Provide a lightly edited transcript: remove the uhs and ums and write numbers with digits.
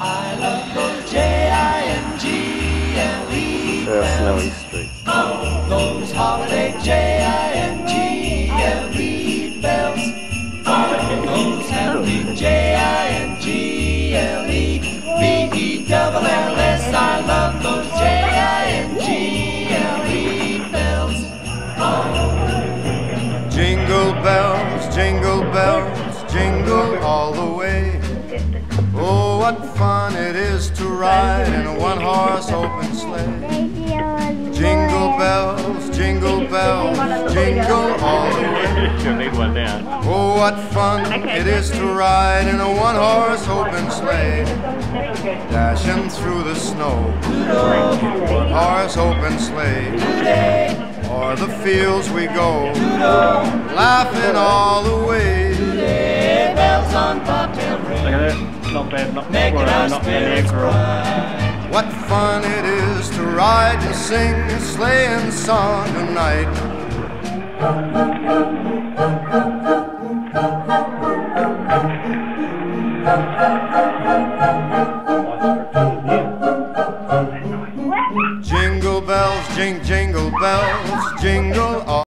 I love those J-I-N-G-L-E Snowy bells. Street. Those holiday J-I-N-G-L-E bells. Those happy J-I-N-G-L-E B-E-double-L-S. I love those J-I-N-G-L-E bells. Jingle bells, jingle all the way. Oh, what fun it is to ride in a one-horse open sleigh. Jingle bells, jingle all the way. Oh, what fun it is to ride in a one-horse open sleigh. Dashing through the snow, one-horse open sleigh. O'er the fields we go, laughing all the way. Bells on bobtail ring, making our spirits bright. What fun it is to ride and sing a sleighing song tonight. Jingle bells, jingle bells, jingle